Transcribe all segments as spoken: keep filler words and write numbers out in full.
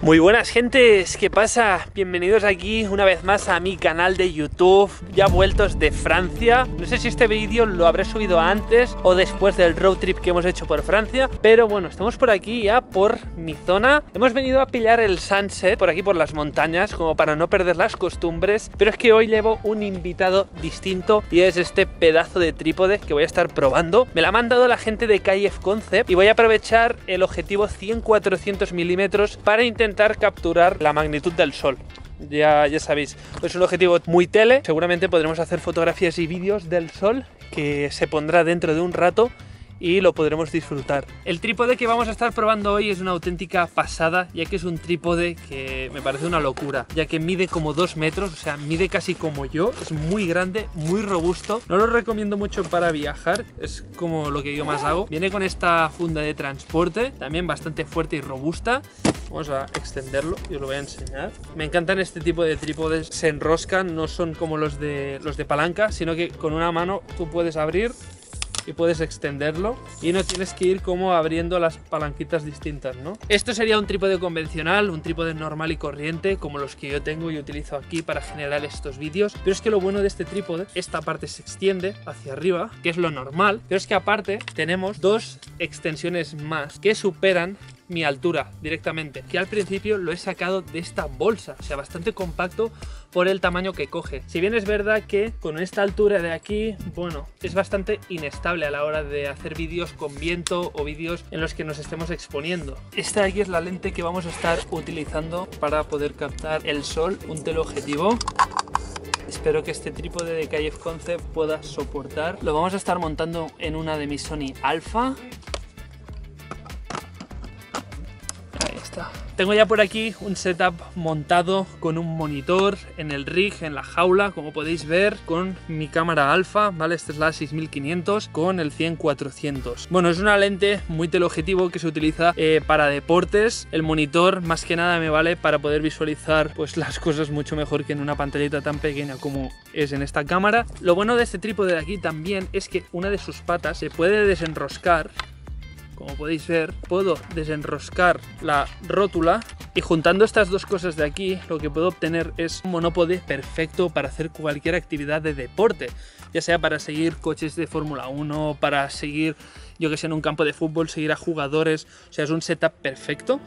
Muy buenas gentes, ¿qué pasa? Bienvenidos aquí una vez más a mi canal de YouTube, ya vueltos de Francia. No sé si este vídeo lo habré subido antes o después del road trip que hemos hecho por Francia, pero bueno, estamos por aquí ya por mi zona. Hemos venido a pillar el sunset por aquí por las montañas, como para no perder las costumbres, pero es que hoy llevo un invitado distinto y es este pedazo de trípode que voy a estar probando. Me la ha mandado la gente de K I F Concept y voy a aprovechar el objetivo cien cuatrocientos milímetros para intentar capturar la magnitud del sol. Ya, ya sabéis, es un objetivo muy tele. Seguramente podremos hacer fotografías y vídeos del sol que se pondrá dentro de un rato y lo podremos disfrutar. El trípode que vamos a estar probando hoy es una auténtica pasada, ya que es un trípode que me parece una locura, ya que mide como dos metros, o sea, mide casi como yo, es muy grande, muy robusto. No lo recomiendo mucho para viajar, es como lo que yo más hago. Viene con esta funda de transporte, también bastante fuerte y robusta. Vamos a extenderlo y os lo voy a enseñar. Me encantan este tipo de trípodes, se enroscan, no son como los de, los de palanca, sino que con una mano tú puedes abrir y puedes extenderlo y no tienes que ir como abriendo las palanquitas distintas, ¿no? Esto sería un trípode convencional, un trípode normal y corriente, como los que yo tengo y utilizo aquí para generar estos vídeos. Pero es que lo bueno de este trípode, esta parte se extiende hacia arriba, que es lo normal, pero es que aparte tenemos dos extensiones más que superan mi altura directamente, que al principio lo he sacado de esta bolsa, o sea, bastante compacto por el tamaño que coge. Si bien es verdad que con esta altura de aquí, bueno, es bastante inestable a la hora de hacer vídeos con viento o vídeos en los que nos estemos exponiendo. Esta de aquí es la lente que vamos a estar utilizando para poder captar el sol, un teleobjetivo. Espero que este trípode de K I F Concept pueda soportar. Lo vamos a estar montando en una de mis Sony Alpha. Tengo ya por aquí un setup montado con un monitor en el rig, en la jaula, como podéis ver, con mi cámara alfa, ¿vale? Esta es la seis mil quinientos con el cien cuatrocientos. Bueno, es una lente muy teleobjetivo que se utiliza eh, para deportes. El monitor más que nada me vale para poder visualizar pues las cosas mucho mejor que en una pantallita tan pequeña como es en esta cámara. Lo bueno de este trípode de aquí también es que una de sus patas se puede desenroscar. Como podéis ver, puedo desenroscar la rótula y juntando estas dos cosas de aquí, lo que puedo obtener es un monópode perfecto para hacer cualquier actividad de deporte, ya sea para seguir coches de Fórmula uno, para seguir, yo que sé, en un campo de fútbol, seguir a jugadores, o sea, es un setup perfecto.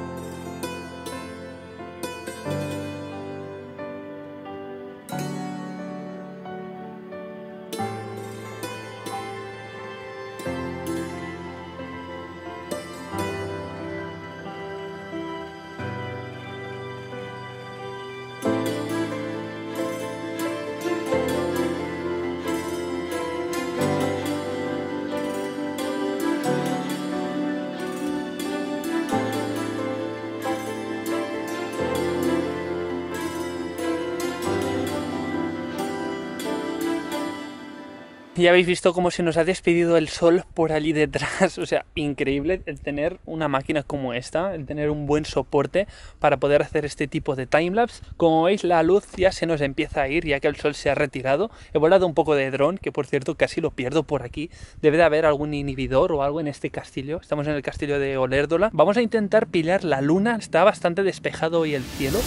Ya habéis visto cómo se nos ha despedido el sol por allí detrás, o sea, increíble el tener una máquina como esta, el tener un buen soporte para poder hacer este tipo de timelapse. Como veis, la luz ya se nos empieza a ir ya que el sol se ha retirado. He volado un poco de dron, que por cierto casi lo pierdo por aquí. Debe de haber algún inhibidor o algo en este castillo. Estamos en el castillo de Olérdola. Vamos a intentar pillar la luna, está bastante despejado hoy el cielo.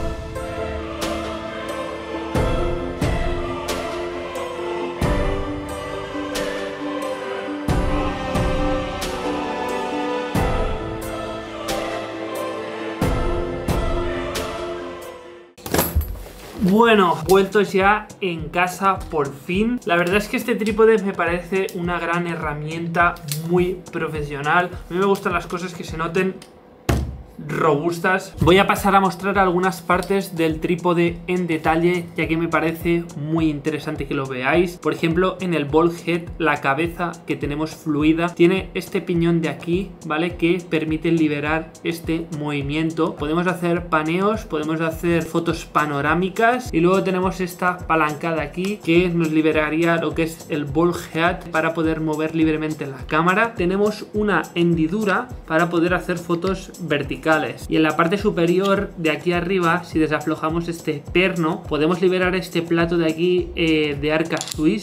Bueno, vueltos ya en casa por fin. La verdad es que este trípode me parece una gran herramienta, muy profesional. A mí me gustan las cosas que se noten robustas. Voy a pasar a mostrar algunas partes del trípode en detalle, ya que me parece muy interesante que lo veáis. Por ejemplo, en el ball head, la cabeza que tenemos fluida tiene este piñón de aquí, ¿vale? Que permite liberar este movimiento. Podemos hacer paneos, podemos hacer fotos panorámicas y luego tenemos esta palanca de aquí que nos liberaría lo que es el ball head para poder mover libremente la cámara. Tenemos una hendidura para poder hacer fotos verticales. Y en la parte superior de aquí arriba, si desaflojamos este perno, podemos liberar este plato de aquí eh, de arca suisse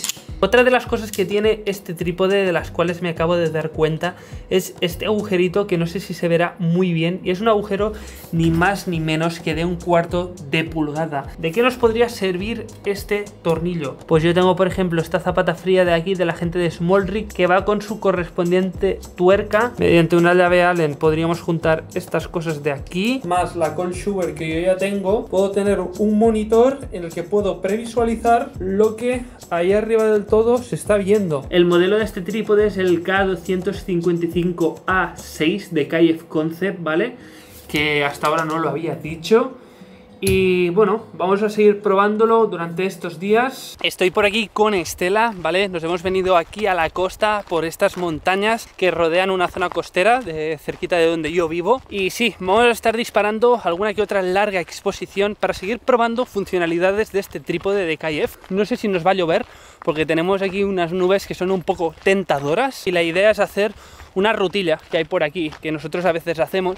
Otra de las cosas que tiene este trípode, de las cuales me acabo de dar cuenta, es este agujerito que no sé si se verá muy bien, y es un agujero ni más ni menos que de un cuarto de pulgada. ¿De qué nos podría servir este tornillo? Pues yo tengo, por ejemplo, esta zapata fría de aquí de la gente de Smallrig, que va con su correspondiente tuerca. Mediante una llave Allen podríamos juntar estas cosas de aquí, más la cold sugar que yo ya tengo. Puedo tener un monitor en el que puedo previsualizar lo que ahí arriba del todo se está viendo. El modelo de este trípode es el K doscientos cincuenta y cinco A seis de K F Concept, ¿vale? Que hasta ahora no lo había dicho. Y bueno, vamos a seguir probándolo durante estos días. Estoy por aquí con Estela, ¿vale? Nos hemos venido aquí a la costa por estas montañas que rodean una zona costera de cerquita de donde yo vivo. Y sí, vamos a estar disparando alguna que otra larga exposición para seguir probando funcionalidades de este trípode de K F. No sé si nos va a llover porque tenemos aquí unas nubes que son un poco tentadoras. Y la idea es hacer una rutilla que hay por aquí, que nosotros a veces hacemos.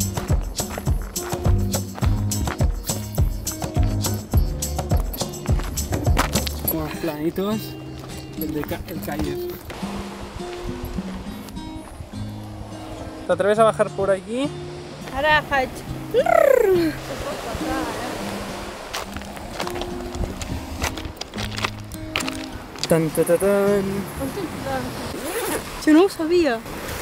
Planitos, el de el K F. ¿Te atreves a bajar por aquí? Ahora, Hach. Tan, tan, tan, tan. Yo no lo sabía.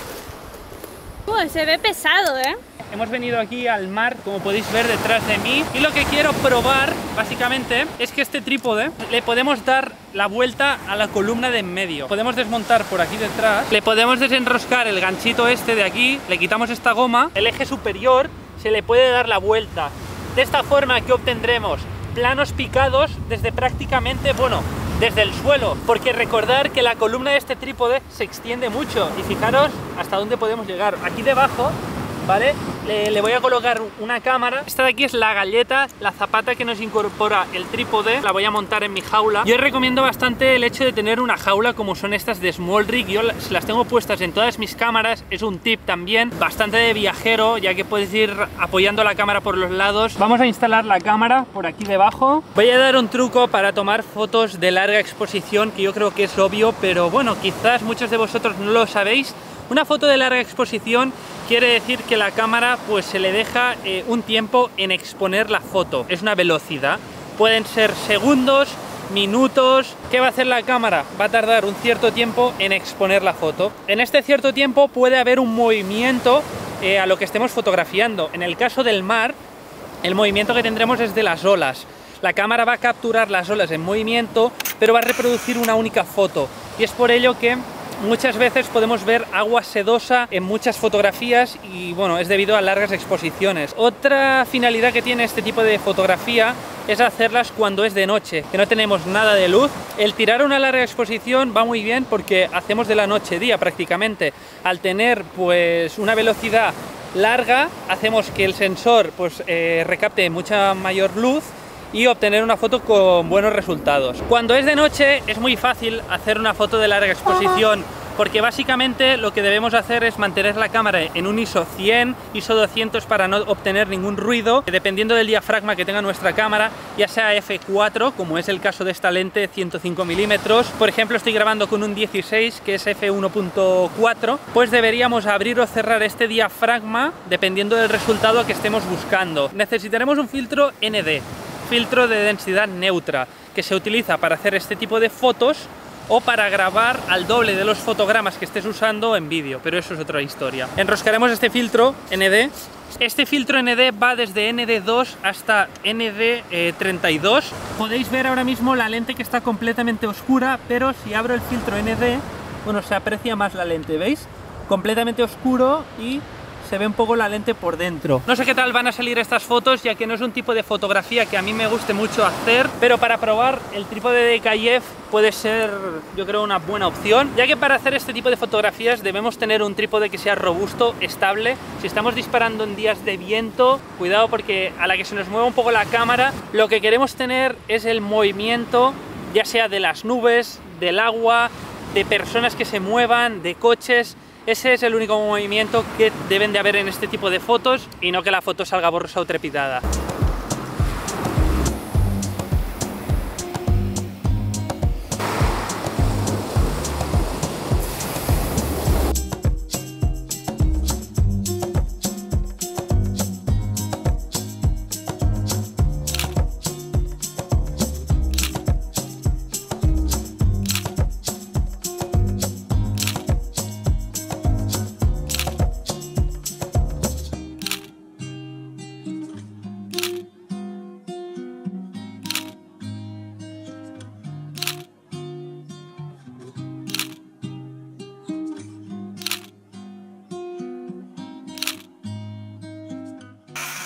Uy, se ve pesado, ¿eh? Hemos venido aquí al mar, como podéis ver detrás de mí, y lo que quiero probar, básicamente, es que este trípode le podemos dar la vuelta a la columna de en medio. Podemos desmontar por aquí detrás, le podemos desenroscar el ganchito este de aquí, le quitamos esta goma, el eje superior se le puede dar la vuelta. De esta forma, ¿qué obtendremos? Planos picados desde prácticamente, bueno, desde el suelo, porque recordar que la columna de este trípode se extiende mucho, y fijaros hasta dónde podemos llegar. Aquí debajo, ¿vale? Le, le voy a colocar una cámara. Esta de aquí es la galleta, la zapata que nos incorpora el trípode. La voy a montar en mi jaula. Yo recomiendo bastante el hecho de tener una jaula como son estas de Smallrig. Yo las, las tengo puestas en todas mis cámaras. Es un tip también, bastante de viajero, ya que puedes ir apoyando la cámara por los lados. Vamos a instalar la cámara por aquí debajo. Voy a dar un truco para tomar fotos de larga exposición, que yo creo que es obvio, pero bueno, quizás muchos de vosotros no lo sabéis. Una foto de larga exposición quiere decir que la cámara pues se le deja eh, un tiempo en exponer la foto. Es una velocidad. Pueden ser segundos, minutos. ¿Qué va a hacer la cámara? Va a tardar un cierto tiempo en exponer la foto. En este cierto tiempo puede haber un movimiento eh, a lo que estemos fotografiando. En el caso del mar, el movimiento que tendremos es de las olas. La cámara va a capturar las olas en movimiento, pero va a reproducir una única foto. Y es por ello que muchas veces podemos ver agua sedosa en muchas fotografías y bueno, es debido a largas exposiciones. Otra finalidad que tiene este tipo de fotografía es hacerlas cuando es de noche, que no tenemos nada de luz. El tirar una larga exposición va muy bien porque hacemos de la noche día prácticamente. Al tener pues una velocidad larga, hacemos que el sensor pues eh, recapte mucha mayor luz y obtener una foto con buenos resultados. Cuando es de noche es muy fácil hacer una foto de larga exposición, porque básicamente lo que debemos hacer es mantener la cámara en un ISO cien, ISO doscientos para no obtener ningún ruido, dependiendo del diafragma que tenga nuestra cámara, ya sea efe cuatro, como es el caso de esta lente ciento cinco milímetros. Por ejemplo, estoy grabando con un dieciséis, que es efe uno punto cuatro, pues deberíamos abrir o cerrar este diafragma dependiendo del resultado que estemos buscando. Necesitaremos un filtro ene de, filtro de densidad neutra, que se utiliza para hacer este tipo de fotos o para grabar al doble de los fotogramas que estés usando en vídeo, pero eso es otra historia. Enroscaremos este filtro ene de. Este filtro ene de va desde ene de dos hasta ene de treinta y dos. Podéis ver ahora mismo la lente que está completamente oscura, pero si abro el filtro ene de, bueno, se aprecia más la lente, ¿veis? Completamente oscuro y se ve un poco la lente por dentro. No sé qué tal van a salir estas fotos, ya que no es un tipo de fotografía que a mí me guste mucho hacer, pero para probar el trípode de K F puede ser, yo creo, una buena opción, ya que para hacer este tipo de fotografías debemos tener un trípode que sea robusto, estable. Si estamos disparando en días de viento, cuidado, porque a la que se nos mueva un poco la cámara, lo que queremos tener es el movimiento, ya sea de las nubes, del agua, de personas que se muevan, de coches. Ese es el único movimiento que deben de haber en este tipo de fotos, y no que la foto salga borrosa o trepidada.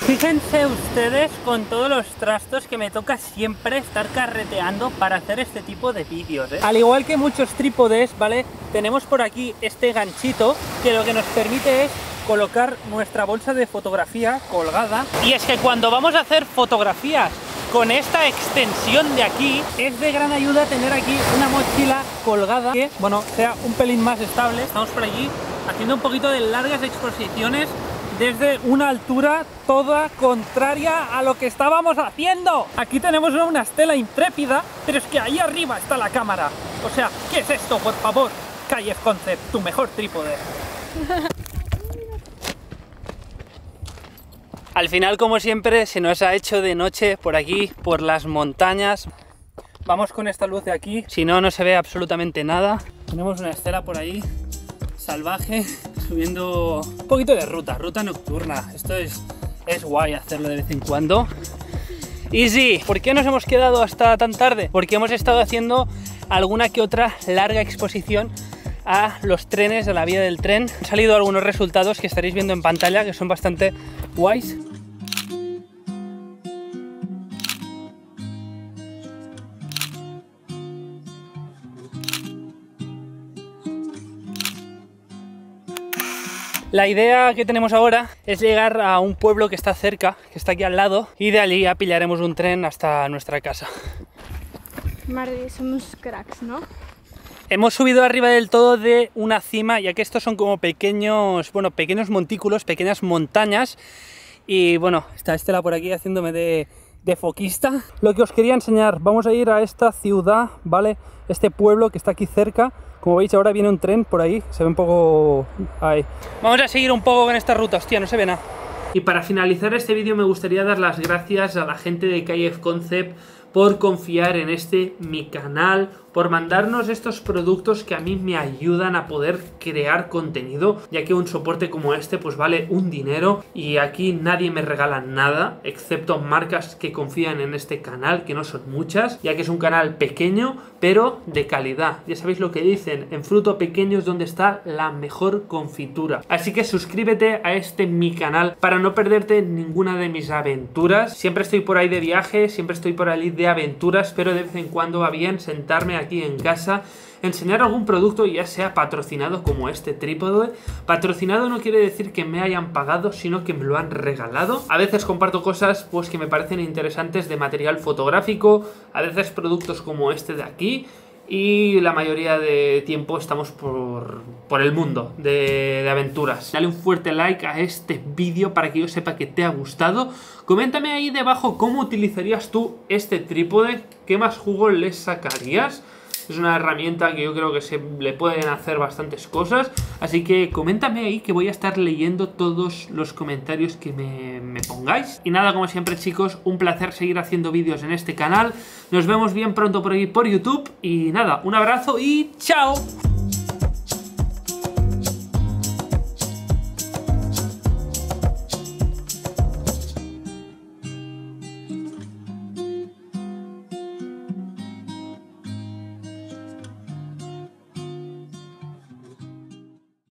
Fíjense ustedes con todos los trastos que me toca siempre estar carreteando para hacer este tipo de vídeos, ¿eh? Al igual que muchos trípodes, ¿vale? Tenemos por aquí este ganchito que lo que nos permite es colocar nuestra bolsa de fotografía colgada. Y es que cuando vamos a hacer fotografías con esta extensión de aquí, es de gran ayuda tener aquí una mochila colgada que, bueno, sea un pelín más estable. Estamos por allí haciendo un poquito de largas exposiciones desde una altura toda contraria a lo que estábamos haciendo. Aquí tenemos una estela intrépida, pero es que ahí arriba está la cámara. O sea, ¿qué es esto, por favor? K I F Concept, tu mejor trípode. Al final, como siempre, se nos ha hecho de noche por aquí, por las montañas. Vamos con esta luz de aquí, si no, no se ve absolutamente nada. Tenemos una estela por ahí, salvaje, subiendo un poquito de ruta, ruta nocturna. Esto es, es guay hacerlo de vez en cuando. Y sí, ¿por qué nos hemos quedado hasta tan tarde? Porque hemos estado haciendo alguna que otra larga exposición a los trenes, a la vía del tren. Han salido algunos resultados que estaréis viendo en pantalla que son bastante guays. La idea que tenemos ahora es llegar a un pueblo que está cerca, que está aquí al lado, y de allí ya pillaremos un tren hasta nuestra casa. Madre, somos cracks, ¿no? Hemos subido arriba del todo de una cima, ya que estos son como pequeños, bueno, pequeños montículos, pequeñas montañas. Y bueno, está Estela por aquí haciéndome de, de foquista. Lo que os quería enseñar, vamos a ir a esta ciudad, ¿vale? Este pueblo que está aquí cerca. Como veis, ahora viene un tren por ahí, se ve un poco ahí. Vamos a seguir un poco con esta ruta, hostia, no se ve nada. Y para finalizar este vídeo me gustaría dar las gracias a la gente de K I F Concept por confiar en este mi canal, por mandarnos estos productos que a mí me ayudan a poder crear contenido, ya que un soporte como este pues vale un dinero y aquí nadie me regala nada, excepto marcas que confían en este canal, que no son muchas, ya que es un canal pequeño pero de calidad. Ya sabéis lo que dicen, en fruto pequeño es donde está la mejor confitura. Así que suscríbete a este mi canal para no perderte ninguna de mis aventuras. Siempre estoy por ahí de viaje, siempre estoy por ahí de aventuras, pero de vez en cuando va bien sentarme aquí en casa, enseñar algún producto, ya sea patrocinado como este trípode. Patrocinado no quiere decir que me hayan pagado, sino que me lo han regalado. A veces comparto cosas pues que me parecen interesantes de material fotográfico, a veces productos como este de aquí, y la mayoría de tiempo estamos por, por el mundo de, de aventuras. Dale un fuerte like a este vídeo para que yo sepa que te ha gustado. Coméntame ahí debajo cómo utilizarías tú este trípode, qué más jugo le sacarías. Es una herramienta que yo creo que se le pueden hacer bastantes cosas. Así que coméntame ahí que voy a estar leyendo todos los comentarios que me, me pongáis. Y nada, como siempre chicos, un placer seguir haciendo vídeos en este canal. Nos vemos bien pronto por aquí por YouTube. Y nada, un abrazo y ¡chao!